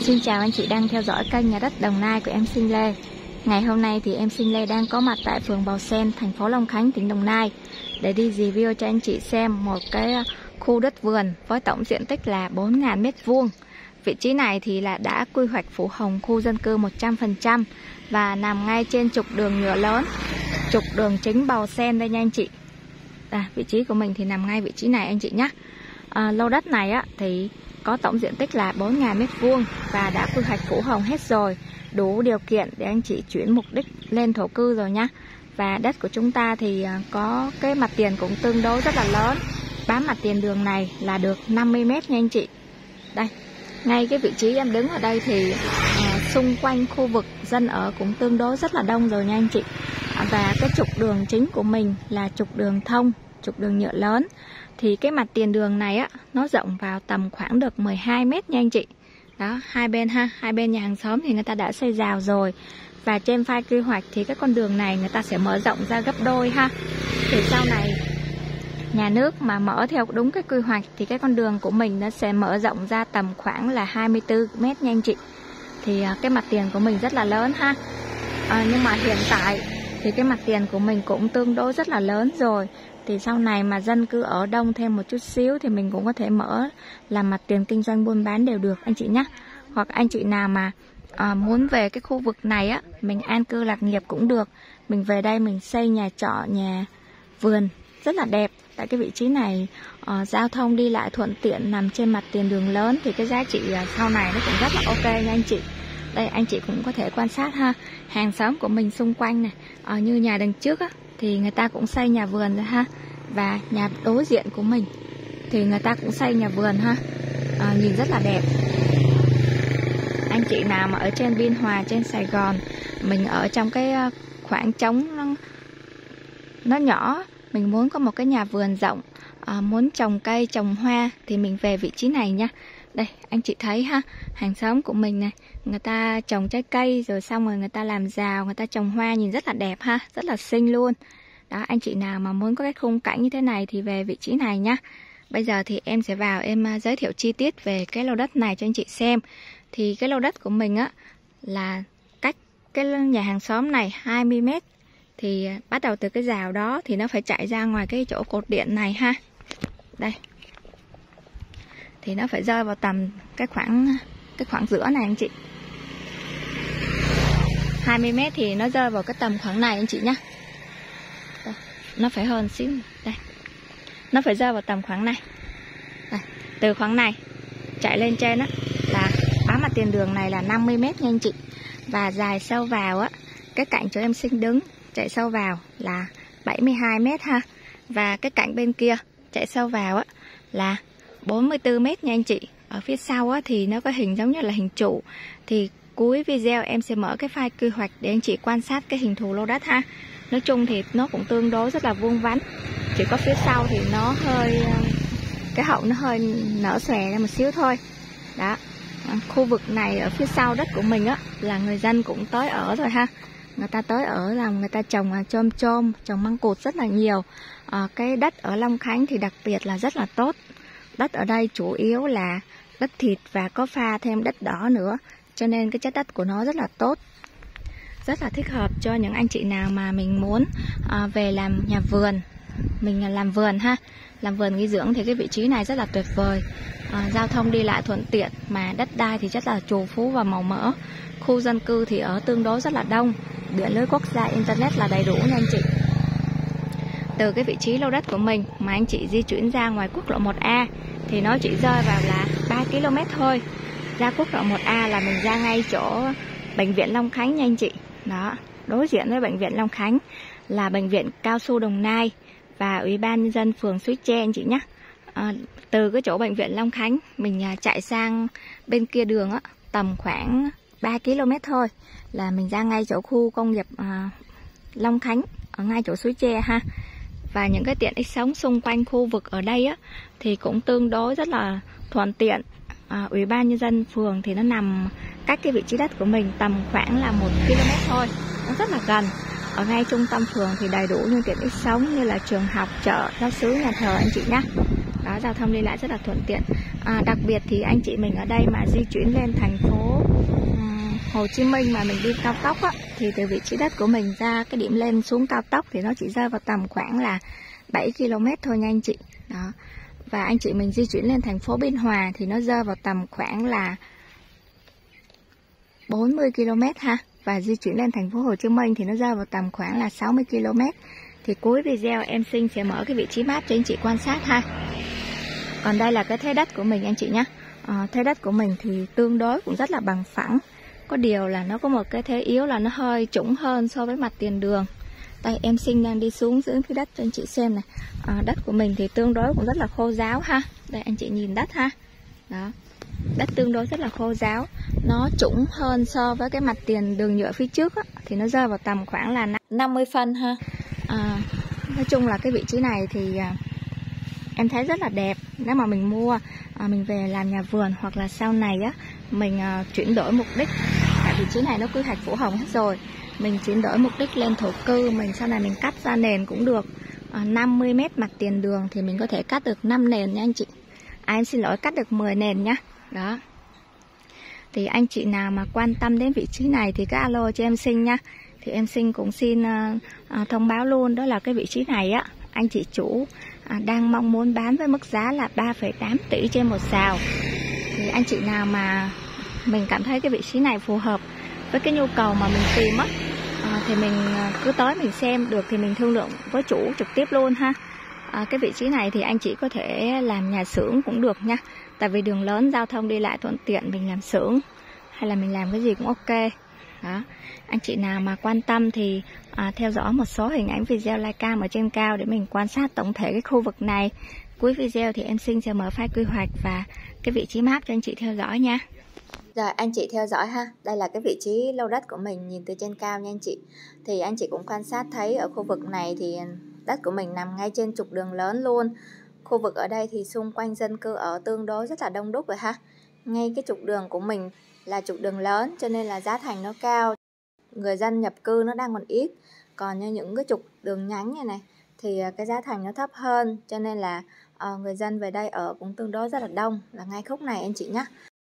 Xin chào anh chị đang theo dõi kênh Nhà đất Đồng Nai của em Sinh Lê. Ngày hôm nay thì em Sinh Lê đang có mặt tại phường Bào Sen, thành phố Long Khánh, tỉnh Đồng Nai để đi review cho anh chị xem một cái khu đất vườn với tổng diện tích là 4.000 m². Vị trí này thì là đã quy hoạch phủ hồng khu dân cư 100% và nằm ngay trên trục đường nhựa lớn, trục đường chính Bào Sen đây nha anh chị. Vị trí của mình thì nằm ngay vị trí này anh chị nhé. Lô đất này thì có tổng diện tích là 4.000 m² và đã quy hoạch phủ hồng hết rồi, đủ điều kiện để anh chị chuyển mục đích lên thổ cư rồi nhá. Và đất của chúng ta thì có cái mặt tiền cũng tương đối rất là lớn, bám mặt tiền đường này là được 50 m nha anh chị. Đây, ngay cái vị trí em đứng ở đây thì xung quanh khu vực dân ở cũng tương đối rất là đông rồi nha anh chị. Và cái trục đường chính của mình là trục đường thông, trục đường nhựa lớn. Thì cái mặt tiền đường này nó rộng vào tầm khoảng được 12 m nha anh chị. Đó, hai bên nhà hàng xóm thì người ta đã xây rào rồi. Và trên file quy hoạch thì cái con đường này người ta sẽ mở rộng ra gấp đôi ha. Thì sau này nhà nước mà mở theo đúng cái quy hoạch thì cái con đường của mình nó sẽ mở rộng ra tầm khoảng là 24 m nha anh chị. Thì cái mặt tiền của mình rất là lớn ha. Nhưng mà hiện tại thì cái mặt tiền của mình cũng tương đối rất là lớn rồi. Thì sau này mà dân cư ở đông thêm một chút xíu thì mình cũng có thể mở làm mặt tiền kinh doanh buôn bán đều được anh chị nhé. Hoặc anh chị nào mà muốn về cái khu vực này mình an cư lạc nghiệp cũng được. Mình về đây mình xây nhà trọ, nhà vườn rất là đẹp. Tại cái vị trí này giao thông đi lại thuận tiện, nằm trên mặt tiền đường lớn thì cái giá trị sau này nó cũng rất là ok nha anh chị. Đây anh chị cũng có thể quan sát ha, hàng xóm của mình xung quanh này, như nhà đằng trước thì người ta cũng xây nhà vườn rồi ha. Và nhà đối diện của mình thì người ta cũng xây nhà vườn ha, nhìn rất là đẹp. Anh chị nào mà ở trên Biên Hòa, trên Sài Gòn, mình ở trong cái khoảng trống nó nhỏ, mình muốn có một cái nhà vườn rộng, muốn trồng cây, trồng hoa thì mình về vị trí này nha. Đây anh chị thấy ha, hàng xóm của mình này, người ta trồng trái cây rồi xong rồi người ta làm rào, người ta trồng hoa nhìn rất là đẹp ha, rất là xinh luôn. Đó, anh chị nào mà muốn có cái khung cảnh như thế này thì về vị trí này nhá. Bây giờ thì em sẽ vào em giới thiệu chi tiết về cái lô đất này cho anh chị xem. Thì cái lô đất của mình là cách cái nhà hàng xóm này 20 m. Thì bắt đầu từ cái rào đó thì nó phải chạy ra ngoài cái chỗ cột điện này ha. Đây. Thì nó phải rơi vào tầm cái khoảng giữa này anh chị. 20 m thì nó rơi vào cái tầm khoảng này anh chị nhá. Đây, nó phải hơn xíu. Đây. Nó phải rơi vào tầm khoảng này. Đây, từ khoảng này chạy lên trên là bám mặt tiền đường này là 50 m nha anh chị. Và dài sâu vào cái cạnh chỗ em Sinh đứng chạy sâu vào là 72 m ha. Và cái cạnh bên kia chạy sâu vào là 44 m nha anh chị. Ở phía sau thì nó có hình giống như là hình trụ. Thì cuối video em sẽ mở cái file quy hoạch để anh chị quan sát cái hình thù lô đất ha. Nói chung thì nó cũng tương đối rất là vuông vắn. Chỉ có phía sau thì nó hơi, cái hậu nó hơi nở xòe ra một xíu thôi. Đó, khu vực này ở phía sau đất của mình là người dân cũng tới ở rồi ha. Người ta tới ở làm người ta trồng chôm, trồng măng cụt rất là nhiều. Cái đất ở Long Khánh thì đặc biệt là rất là tốt. Đất ở đây chủ yếu là đất thịt và có pha thêm đất đỏ nữa. Cho nên cái chất đất của nó rất là tốt. Rất là thích hợp cho những anh chị nào mà mình muốn về làm nhà vườn. Mình làm vườn ha. Làm vườn nghỉ dưỡng thì cái vị trí này rất là tuyệt vời. Giao thông đi lại thuận tiện. Mà đất đai thì rất là trù phú và màu mỡ. Khu dân cư thì ở tương đối rất là đông. Điện lưới quốc gia, internet là đầy đủ nha anh chị. Từ cái vị trí lô đất của mình mà anh chị di chuyển ra ngoài quốc lộ 1A thì nó chỉ rơi vào là 3 km thôi. Ra quốc lộ 1A là mình ra ngay chỗ bệnh viện Long Khánh nha anh chị. Đó, đối diện với bệnh viện Long Khánh là bệnh viện Cao Xu Đồng Nai và Ủy ban nhân dân phường Suối Tre anh chị nhé. Từ cái chỗ bệnh viện Long Khánh mình chạy sang bên kia đường tầm khoảng 3 km thôi là mình ra ngay chỗ khu công nghiệp Long Khánh, ở ngay chỗ Suối Tre ha. Và những cái tiện ích sống xung quanh khu vực ở đây thì cũng tương đối rất là thuận tiện. Ủy ban nhân dân phường thì nó nằm cách cái vị trí đất của mình tầm khoảng là 1 km thôi, nó rất là gần. Ở ngay trung tâm phường thì đầy đủ những tiện ích sống như là trường học, chợ, giáo xứ, nhà thờ anh chị nhé. Đó, giao thông đi lại rất là thuận tiện. Đặc biệt thì anh chị mình ở đây mà di chuyển lên thành phố Hồ Chí Minh mà mình đi cao tốc á, thì từ vị trí đất của mình ra cái điểm lên xuống cao tốc thì nó chỉ rơi vào tầm khoảng là 7 km thôi nha anh chị. Đó. Và anh chị mình di chuyển lên thành phố Biên Hòa thì nó rơi vào tầm khoảng là 40 km ha. Và di chuyển lên thành phố Hồ Chí Minh thì nó rơi vào tầm khoảng là 60 km. Thì cuối video em Sinh sẽ mở cái vị trí map cho anh chị quan sát ha. Còn đây là cái thế đất của mình anh chị nhé. Thế đất của mình thì tương đối cũng rất là bằng phẳng. Có điều là nó có một cái thế yếu là nó hơi trũng hơn so với mặt tiền đường. Đây em Sinh đang đi xuống dưới phía đất cho anh chị xem này. Đất của mình thì tương đối cũng rất là khô ráo ha. Đây anh chị nhìn đất ha. Đó. Đất tương đối rất là khô ráo. Nó trũng hơn so với cái mặt tiền đường nhựa phía trước á, thì nó rơi vào tầm khoảng là 50 phân ha. Nói chung là cái vị trí này thì em thấy rất là đẹp. Nếu mà mình mua mình về làm nhà vườn hoặc là sau này á mình chuyển đổi mục đích, tại vị trí này nó quy hoạch phủ hồng hết rồi, mình chuyển đổi mục đích lên thổ cư, mình sau này mình cắt ra nền cũng được. 50 m mặt tiền đường thì mình có thể cắt được 5 nền nha anh chị. Em xin lỗi, cắt được 10 nền nhá. Đó. Thì anh chị nào mà quan tâm đến vị trí này thì cứ alo cho em Sinh nha. Thì em Sinh cũng xin thông báo luôn, đó là cái vị trí này á, anh chị chủ đang mong muốn bán với mức giá là 3,8 tỷ trên một sào. Thì anh chị nào mà mình cảm thấy cái vị trí này phù hợp với cái nhu cầu mà mình tìm á, thì mình cứ tới mình xem, được thì mình thương lượng với chủ trực tiếp luôn ha. Cái vị trí này thì anh chị có thể làm nhà xưởng cũng được nha. Tại vì đường lớn, giao thông đi lại thuận tiện, mình làm xưởng hay là mình làm cái gì cũng ok. Đó. Anh chị nào mà quan tâm thì theo dõi một số hình ảnh video livecam ở trên cao để mình quan sát tổng thể cái khu vực này. Cuối video thì em Sinh sẽ mở file quy hoạch và cái vị trí map cho anh chị theo dõi nha. Rồi anh chị theo dõi ha. Đây là cái vị trí lô đất của mình nhìn từ trên cao nha anh chị. Thì anh chị cũng quan sát thấy ở khu vực này thì đất của mình nằm ngay trên trục đường lớn luôn. Khu vực ở đây thì xung quanh dân cư ở tương đối rất là đông đúc rồi ha. Ngay cái trục đường của mình là trục đường lớn cho nên là giá thành nó cao. Người dân nhập cư nó đang còn ít. Còn như những cái trục đường nhánh này này thì cái giá thành nó thấp hơn, cho nên là người dân về đây ở cũng tương đối rất là đông, là ngay khúc này anh chị nhé.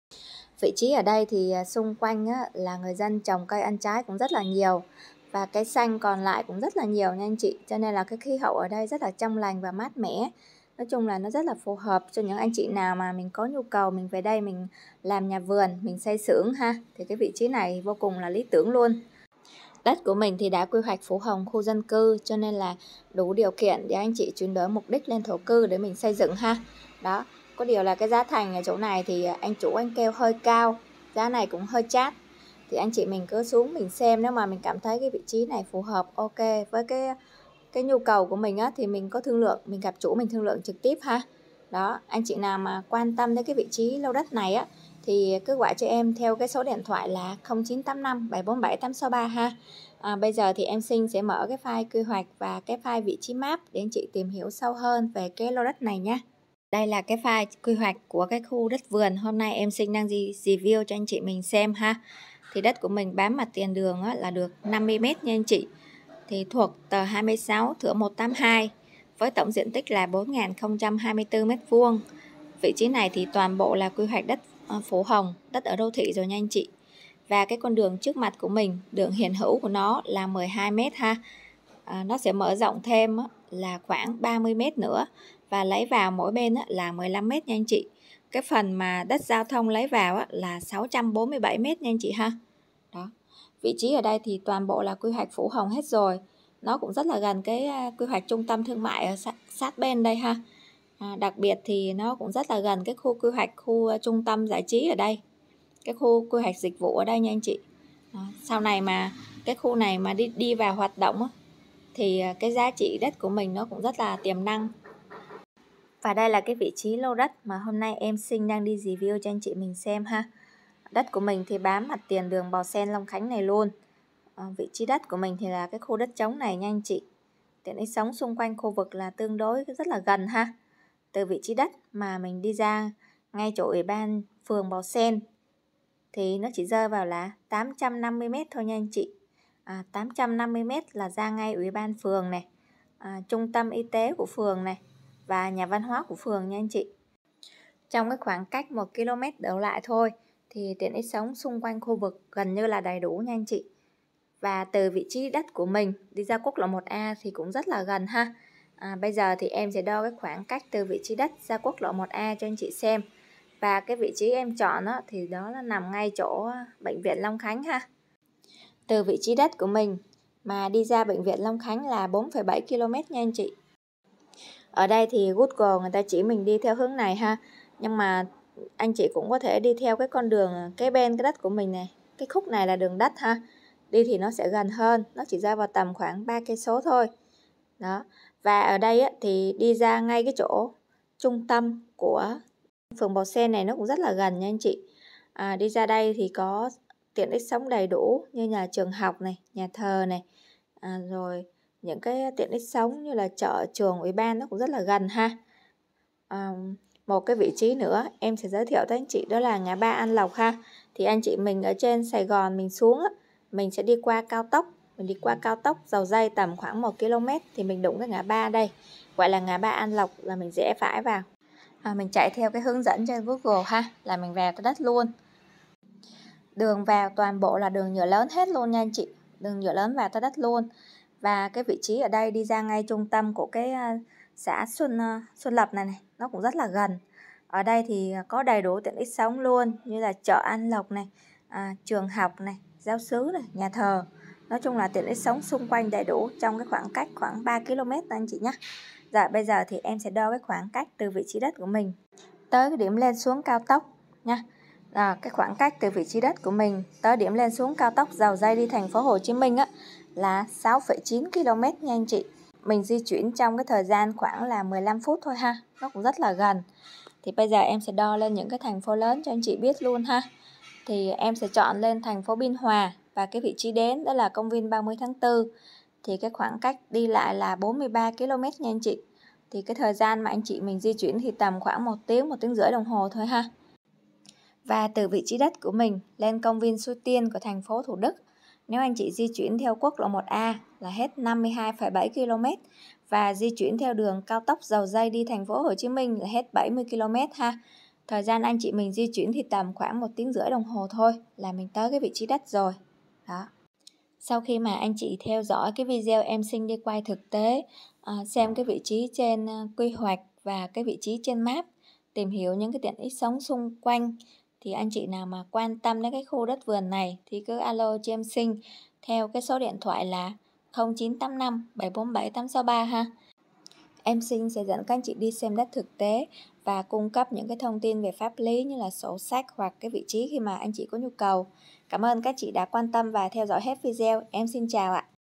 Vị trí ở đây thì xung quanh á, là người dân trồng cây ăn trái cũng rất là nhiều. Và cây xanh còn lại cũng rất là nhiều nha anh chị. Cho nên là cái khí hậu ở đây rất là trong lành và mát mẻ. Nói chung là nó rất là phù hợp cho những anh chị nào mà mình có nhu cầu mình về đây mình làm nhà vườn, mình xây xưởng ha. Thì cái vị trí này vô cùng là lý tưởng luôn. Đất của mình thì đã quy hoạch phủ hồng khu dân cư, cho nên là đủ điều kiện để anh chị chuyển đổi mục đích lên thổ cư để mình xây dựng ha. Đó. Có điều là cái giá thành ở chỗ này thì anh chủ anh kêu hơi cao, giá này cũng hơi chát. Thì anh chị mình cứ xuống mình xem, nếu mà mình cảm thấy cái vị trí này phù hợp ok với cái nhu cầu của mình á, thì mình có thương lượng, mình gặp chủ mình thương lượng trực tiếp ha. Đó, anh chị nào mà quan tâm đến cái vị trí lô đất này á thì cứ gọi cho em theo cái số điện thoại là 0985 747 863 ha. Bây giờ thì em Sinh sẽ mở cái file quy hoạch và cái file vị trí map để anh chị tìm hiểu sâu hơn về cái lô đất này nhé. Đây là cái file quy hoạch của cái khu đất vườn hôm nay em Sinh đang review cho anh chị mình xem ha. Thì đất của mình bám mặt tiền đường á, là được 50 m nha anh chị. Thì thuộc tờ 26 thửa 182 với tổng diện tích là 4.024 m². Vị trí này thì toàn bộ là quy hoạch đất phủ hồng, đất ở đô thị rồi nha anh chị. Và cái con đường trước mặt của mình, đường hiện hữu của nó là 12 m ha. Nó sẽ mở rộng thêm là khoảng 30 m nữa và lấy vào mỗi bên là 15 m nha anh chị. Cái phần mà đất giao thông lấy vào là 647 m nha anh chị ha. Đó. Vị trí ở đây thì toàn bộ là quy hoạch phủ hồng hết rồi. Nó cũng rất là gần cái quy hoạch trung tâm thương mại ở sát bên đây ha. Đặc biệt thì nó cũng rất là gần cái khu quy hoạch khu trung tâm giải trí ở đây. Cái khu quy hoạch dịch vụ ở đây nha anh chị. Sau này mà cái khu này mà đi vào hoạt động thì cái giá trị đất của mình nó cũng rất là tiềm năng. Và đây là cái vị trí lô đất mà hôm nay em Sinh đang đi review cho anh chị mình xem ha. Đất của mình thì bám mặt tiền đường Bò Sen Long Khánh này luôn. Vị trí đất của mình thì là cái khu đất trống này nha anh chị. Tiện ích sống xung quanh khu vực là tương đối rất là gần ha. Từ vị trí đất mà mình đi ra ngay chỗ ủy ban phường Bò Sen thì nó chỉ rơi vào là 850 m thôi nha anh chị. 850 m là ra ngay ủy ban phường này, trung tâm y tế của phường này, và nhà văn hóa của phường nha anh chị. Trong cái khoảng cách 1 km đổ lại thôi thì tiện ích sống xung quanh khu vực gần như là đầy đủ nha anh chị. Và từ vị trí đất của mình đi ra quốc lộ 1A thì cũng rất là gần ha. Bây giờ thì em sẽ đo cái khoảng cách từ vị trí đất ra quốc lộ 1A cho anh chị xem. Và cái vị trí em chọn đó, thì đó là nằm ngay chỗ bệnh viện Long Khánh ha. Từ vị trí đất của mình mà đi ra bệnh viện Long Khánh là 4,7 km nha anh chị. Ở đây thì Google người ta chỉ mình đi theo hướng này ha. Nhưng mà anh chị cũng có thể đi theo cái con đường kế bên cái đất của mình này. Cái khúc này là đường đất ha. Đi thì nó sẽ gần hơn, nó chỉ ra vào tầm khoảng 3 cây số thôi. Đó. Và ở đây á, thì đi ra ngay cái chỗ trung tâm của phường Bào Sen này nó cũng rất là gần nha anh chị. Đi ra đây thì có tiện ích sống đầy đủ như nhà trường học này, nhà thờ này, rồi những cái tiện ích sống như là chợ, trường, ủy ban nó cũng rất là gần ha. Một cái vị trí nữa em sẽ giới thiệu tới anh chị đó là ngã ba An Lộc ha. Thì anh chị mình ở trên Sài Gòn mình xuống á, mình sẽ đi qua cao tốc. Mình đi qua cao tốc Dầu Giây tầm khoảng 1 km thì mình đụng cái ngã ba đây, gọi là ngã ba An Lộc, là mình rẽ phải vào. Mình chạy theo cái hướng dẫn trên Google ha, là mình vào tới đất luôn. Đường vào toàn bộ là đường nhựa lớn hết luôn nha anh chị. Đường nhựa lớn vào tới đất luôn. Và cái vị trí ở đây đi ra ngay trung tâm của cái xã Xuân Lập này, nó cũng rất là gần. Ở đây thì có đầy đủ tiện ích sống luôn, như là chợ An Lộc này, trường học này, giáo xứ này, nhà thờ. Nói chung là tiện ích sống xung quanh đầy đủ trong cái khoảng cách khoảng 3 km anh chị nhé. Rồi bây giờ thì em sẽ đo cái khoảng cách từ vị trí đất của mình tới cái điểm lên xuống cao tốc nha. Cái khoảng cách từ vị trí đất của mình tới điểm lên xuống cao tốc Dầu Giây đi thành phố Hồ Chí Minh á, là 6,9 km nha anh chị. Mình di chuyển trong cái thời gian khoảng là 15 phút thôi ha. Nó cũng rất là gần. Thì bây giờ em sẽ đo lên những cái thành phố lớn cho anh chị biết luôn ha. Thì em sẽ chọn lên thành phố Biên Hòa. Và cái vị trí đến đó là công viên 30 tháng 4. Thì cái khoảng cách đi lại là 43 km nha anh chị. Thì cái thời gian mà anh chị mình di chuyển thì tầm khoảng 1 tiếng, 1 tiếng rưỡi đồng hồ thôi ha. Và từ vị trí đất của mình lên công viên Suối Tiên của thành phố Thủ Đức, nếu anh chị di chuyển theo quốc lộ 1A là hết 52,7 km và di chuyển theo đường cao tốc Dầu Giây đi thành phố Hồ Chí Minh là hết 70 km ha. Thời gian anh chị mình di chuyển thì tầm khoảng 1 tiếng rưỡi đồng hồ thôi là mình tới cái vị trí đất rồi. Đó. Sau khi mà anh chị theo dõi cái video em xin đi quay thực tế, xem cái vị trí trên quy hoạch và cái vị trí trên map, tìm hiểu những cái tiện ích sống xung quanh, thì anh chị nào mà quan tâm đến cái khu đất vườn này thì cứ alo cho em Sinh theo cái số điện thoại là 0985 747 863 ha. Em Sinh sẽ dẫn các anh chị đi xem đất thực tế và cung cấp những cái thông tin về pháp lý như là sổ sách hoặc cái vị trí khi mà anh chị có nhu cầu. Cảm ơn các chị đã quan tâm và theo dõi hết video. Em xin chào ạ.